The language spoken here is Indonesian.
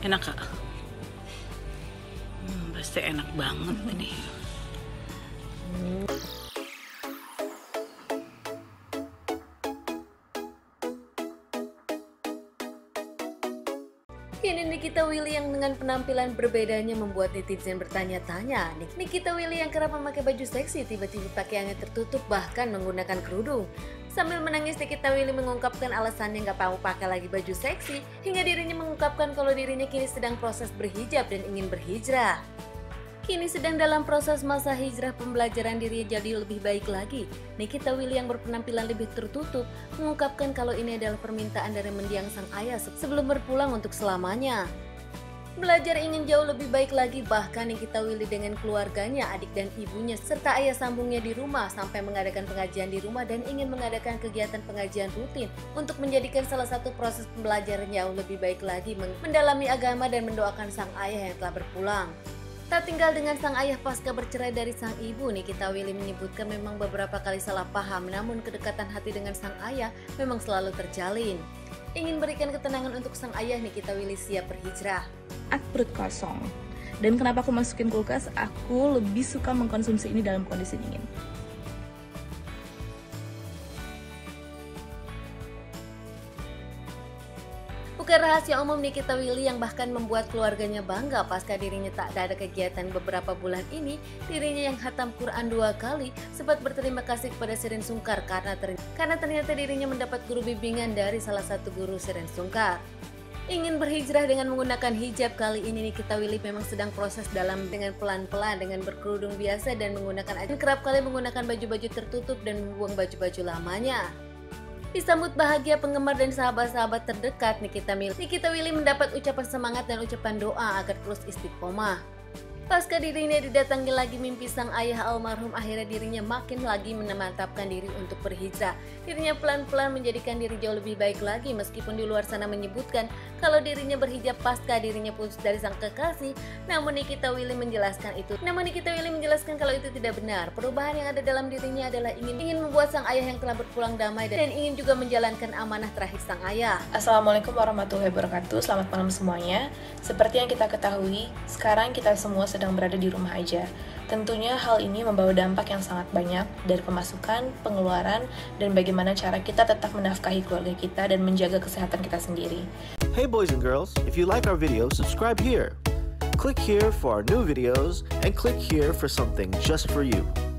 Enak Kak? Pasti enak banget ini. Kini Nikita Willy yang dengan penampilan berbedanya membuat netizen bertanya-tanya. Nikita Willy yang kerap memakai baju seksi tiba-tiba pakaiannya tertutup bahkan menggunakan kerudung. Sambil menangis, Nikita Willy mengungkapkan alasannya nggak mau pakai lagi baju seksi, hingga dirinya mengungkapkan kalau dirinya kini sedang proses berhijab dan ingin berhijrah. Kini sedang dalam proses masa hijrah pembelajaran diri jadi lebih baik lagi. Nikita Willy yang berpenampilan lebih tertutup mengungkapkan kalau ini adalah permintaan dari mendiang sang ayah sebelum berpulang untuk selamanya. Belajar ingin jauh lebih baik lagi, bahkan Nikita Willy dengan keluarganya, adik dan ibunya, serta ayah sambungnya di rumah sampai mengadakan pengajian di rumah dan ingin mengadakan kegiatan pengajian rutin untuk menjadikan salah satu proses pembelajaran jauh lebih baik lagi, mendalami agama dan mendoakan sang ayah yang telah berpulang. Tak tinggal dengan sang ayah pasca bercerai dari sang ibu, Nikita Willy menyebutkan memang beberapa kali salah paham, namun kedekatan hati dengan sang ayah memang selalu terjalin. Ingin berikan ketenangan untuk sang ayah, Nikita Willy siap berhijrah. Aku perut kosong. Dan kenapa aku masukin kulkas? Aku lebih suka mengkonsumsi ini dalam kondisi dingin. Bukan rahasia umum, Nikita Willy yang bahkan membuat keluarganya bangga pasca dirinya tak ada kegiatan beberapa bulan ini. Dirinya yang khatam Quran 2 kali sempat berterima kasih kepada Shireen Sungkar karena ternyata dirinya mendapat guru bimbingan dari salah satu guru Shireen Sungkar. Ingin berhijrah dengan menggunakan hijab, kali ini Nikita Willy memang sedang proses dengan pelan-pelan dengan berkerudung biasa dan kerap kali menggunakan baju-baju tertutup dan membuang baju-baju lamanya. Disambut bahagia penggemar dan sahabat-sahabat terdekat, Nikita Willy mendapat ucapan semangat dan ucapan doa agar terus istiqomah. Pasca dirinya didatangi lagi mimpi sang ayah almarhum, akhirnya dirinya makin lagi memantapkan diri untuk berhijrah. Dirinya pelan-pelan menjadikan diri jauh lebih baik lagi, meskipun di luar sana menyebutkan kalau dirinya berhijab pasca dirinya putus dari sang kekasih. Namun Nikita Willy menjelaskan kalau itu tidak benar. Perubahan yang ada dalam dirinya adalah ingin membuat sang ayah yang telah berpulang damai dan ingin juga menjalankan amanah terakhir sang ayah. Assalamualaikum warahmatullahi wabarakatuh. Selamat malam semuanya. Seperti yang kita ketahui, sekarang kita semua sedang berada di rumah aja. Tentunya hal ini membawa dampak yang sangat banyak dari pemasukan, pengeluaran, dan bagaimana cara kita tetap menafkahi keluarga kita dan menjaga kesehatan kita sendiri. Hey boys and girls, if you like our video, subscribe here. Click here for our new videos and click here for something just for you.